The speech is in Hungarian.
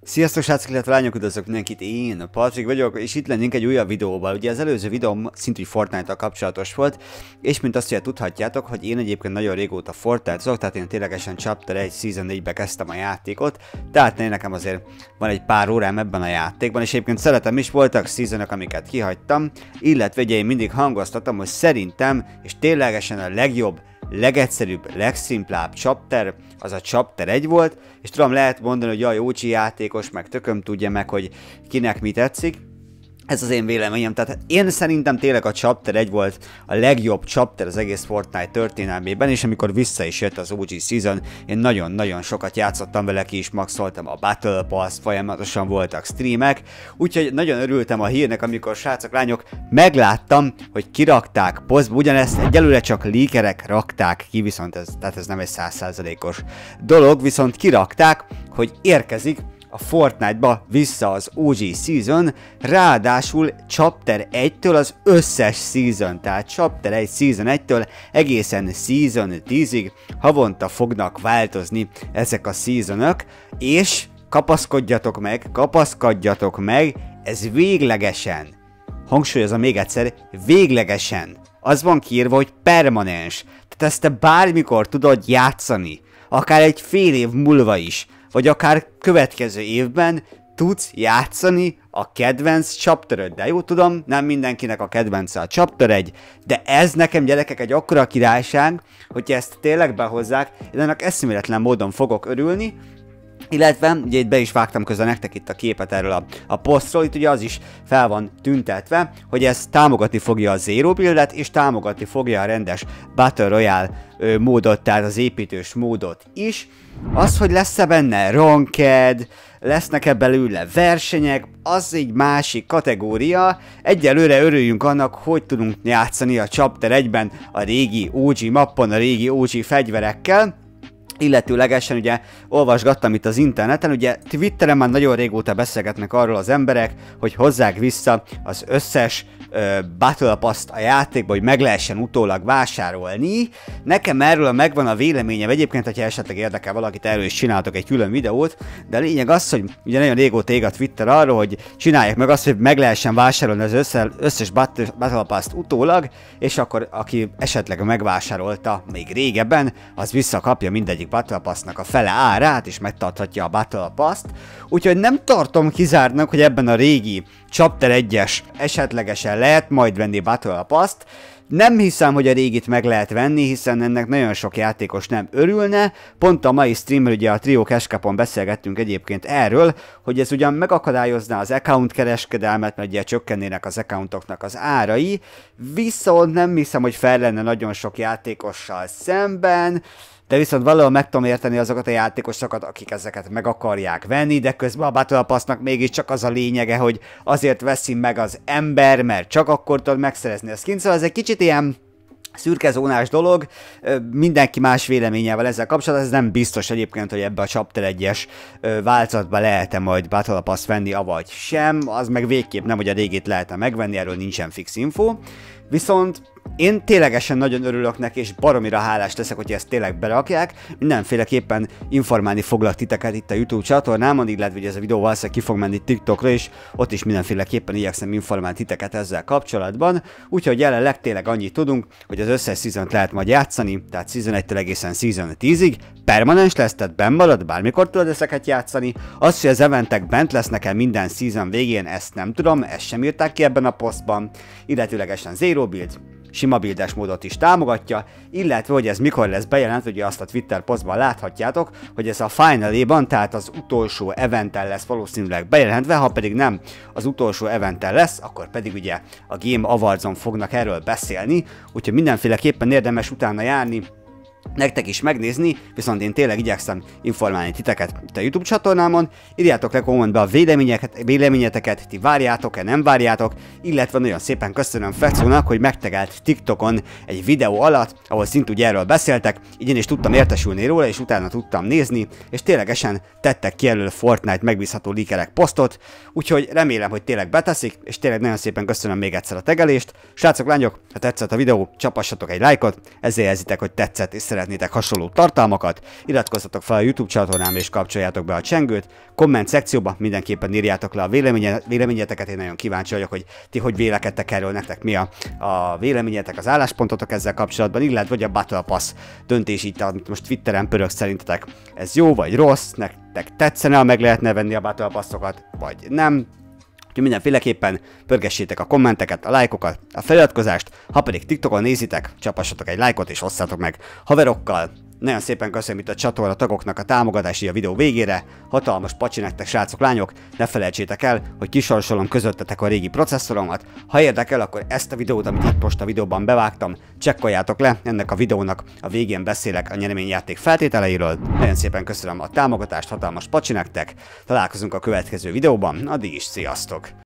Sziasztok srácok, illetve lányok, üdvözlök mindenkit, én Patrik vagyok, és itt lennénk egy újabb videóval. Ugye az előző videóm szintű Fortnite-tal kapcsolatos volt, és mint azt ugye tudhatjátok, hogy én egyébként nagyon régóta Fortnite-zok, tehát én ténylegesen Chapter 1 Season 4-be kezdtem a játékot, tehát nekem azért van egy pár órám ebben a játékban, és egyébként szeretem is, voltak seasonok, amiket kihagytam, illetve ugye én mindig hangoztatom, hogy szerintem, és ténylegesen a legjobb, legegyszerűbb, legszimplább chapter, az a Chapter 1 volt, és tudom, lehet mondani, hogy jaj, OG játékos, meg tököm tudja meg, hogy kinek mi tetszik. Ez az én véleményem, tehát én szerintem tényleg a Chapter 1 volt a legjobb chapter az egész Fortnite történelmében, és amikor vissza is jött az OG Season, én nagyon-nagyon sokat játszottam vele, ki is maxoltam a Battle Pass, folyamatosan voltak streamek, úgyhogy nagyon örültem a hírnek, amikor srácok, lányok, megláttam, hogy kirakták posztba, ugyanezt egyelőre csak leakerek rakták ki, viszont ez nem egy 100%-os dolog, viszont kirakták, hogy érkezik a Fortnite-ba vissza az OG Season, ráadásul Chapter 1-től az összes Season, tehát Chapter 1 Season 1-től egészen Season 10-ig havonta fognak változni ezek a seasonok, és kapaszkodjatok meg, ez véglegesen, hangsúlyozom még egyszer, véglegesen, az van kiírva, hogy permanens, tehát ezt te bármikor tudod játszani, akár egy fél év múlva is, vagy akár következő évben tudsz játszani a kedvenc chapteröddel. Jó, tudom, nem mindenkinek a kedvence a Chapter 1, de ez nekem, gyerekek, egy akkora királyság, hogyha ezt tényleg behozzák, én ennek eszméletlen módon fogok örülni, illetve, ugye itt be is vágtam közben nektek itt a képet erről a posztról, itt ugye az is fel van tüntetve, hogy ez támogatni fogja a Zero Buildet, és támogatni fogja a rendes Battle Royale módot, tehát az építős módot is. Az, hogy lesz-e benne ranked, lesznek-e belőle versenyek, az egy másik kategória. Egyelőre örüljünk annak, hogy tudunk játszani a Chapter 1-ben a régi OG mappon, a régi OG fegyverekkel. Illetőlegesen ugye olvasgattam itt az interneten, ugye Twitteren már nagyon régóta beszélgetnek arról az emberek, hogy hozzák vissza az összes Battle Pass-t a játékba, hogy meg lehessen utólag vásárolni. Nekem erről megvan a véleményem, egyébként, hogyha esetleg érdekel valakit, erről is csináltok egy külön videót, de a lényeg az, hogy ugye nagyon régóta ég a Twitter arról, hogy csinálják meg azt, hogy meg lehessen vásárolni az összes Battle Pass-t utólag, és akkor aki esetleg megvásárolta még régebben, az visszakapja mindegyik Battle Pass-nak a fele árát, és megtarthatja a Battle Pass-t. Úgyhogy nem tartom kizártnak, hogy ebben a régi Chapter 1-es esetlegesen lehet majd venni Battle Pass-t. Nem hiszem, hogy a régit meg lehet venni, hiszen ennek nagyon sok játékos nem örülne. Pont a mai streamről ugye a Trio Cash Cupon beszélgettünk egyébként erről, hogy ez ugyan megakadályozná az account kereskedelmet, mert ugye csökkennének az accountoknak az árai, viszont nem hiszem, hogy fel lenne nagyon sok játékossal szemben, de viszont valahol meg tudom érteni azokat a játékosokat, akik ezeket meg akarják venni, de közben a Battle Pass-nak mégiscsak az a lényege, hogy azért veszi meg az ember, mert csak akkor tudod megszerezni a skint, szóval ez egy kicsit ilyen szürkezónás dolog, mindenki más véleményével ezzel kapcsolatban, ez nem biztos egyébként, hogy ebbe a Chapter 1-es változatba lehet-e majd Battle Pass venni, avagy sem, az meg végképp nem, hogy a régét lehet-e megvenni, erről nincsen fix info, viszont én ténylegesen nagyon örülök neki, és baromira hálás leszek, hogy ezt tényleg berakják. Mindenféleképpen informálni foglak titeket itt a YouTube csatornámon, illetve hogy ez a videó valószínűleg ki fog menni TikTokra is, ott is mindenféleképpen igyekszem informálni titeket ezzel kapcsolatban. Úgyhogy jelenleg tényleg annyit tudunk, hogy az összes season-t lehet majd játszani, tehát Season 1-től egészen Season 10-ig, permanens lesz, tehát benn marad, bármikor tudod ezeket játszani. Az, hogy az eventek bent lesznek-e minden season végén, ezt nem tudom, ezt sem írták ki ebben a posztban, illetőlegesen Zero Build, sima buildes módot is támogatja, illetve hogy ez mikor lesz bejelentve, ugye azt a Twitter posztban láthatjátok, hogy ez a finale-ban, tehát az utolsó eventen lesz valószínűleg bejelentve, ha pedig nem az utolsó eventen lesz, akkor pedig ugye a Game Awards-on fognak erről beszélni, úgyhogy mindenféleképpen érdemes utána járni, nektek is megnézni, viszont én tényleg igyekszem informálni titeket itt a YouTube csatornámon. Írjátok le kommentbe a véleményeteket, ti várjátok-e, nem várjátok, illetve nagyon szépen köszönöm Fecónak, hogy megtagált TikTokon egy videó alatt, ahol szintúgy erről beszéltek, így én is tudtam értesülni róla, és utána tudtam nézni, és ténylegesen tettek ki elől Fortnite megbízható leakerek posztot, úgyhogy remélem, hogy tényleg beteszik, és tényleg nagyon szépen köszönöm még egyszer a tegelést. Srácok, lányok, ha tetszett a videó, csapassatok egy lájkot, ezzel jelzitek, hogy tetszett, és szeretnétek hasonló tartalmakat, iratkozzatok fel a YouTube csatornámra és kapcsoljátok be a csengőt, komment szekcióban mindenképpen írjátok le a véleményeteket, én nagyon kíváncsi vagyok, hogy ti hogy vélekedtek erről, nektek mi a véleményetek, az álláspontotok ezzel kapcsolatban, illetve vagy a Battle Pass döntés itt, amit most Twitteren pörög, szerintetek ez jó vagy rossz, nektek tetszene, ha meg lehetne venni a Battle Passokat, vagy nem. Úgyhogy mindenféleképpen pörgessétek a kommenteket, a lájkokat, a feliratkozást, ha pedig TikTokon nézitek, csapassatok egy lájkot és osszátok meg haverokkal. Nagyon szépen köszönöm itt a csatorna tagoknak a támogatást a videó végére, hatalmas pacsi nektek, srácok, lányok, ne felejtsétek el, hogy kisorsolom közöttetek a régi processzoromat, ha érdekel, akkor ezt a videót, amit itt most a videóban bevágtam, csekkoljátok le, ennek a videónak a végén beszélek a nyereményjáték feltételeiről. Nagyon szépen köszönöm a támogatást, hatalmas pacsi nektek, találkozunk a következő videóban, addig is sziasztok!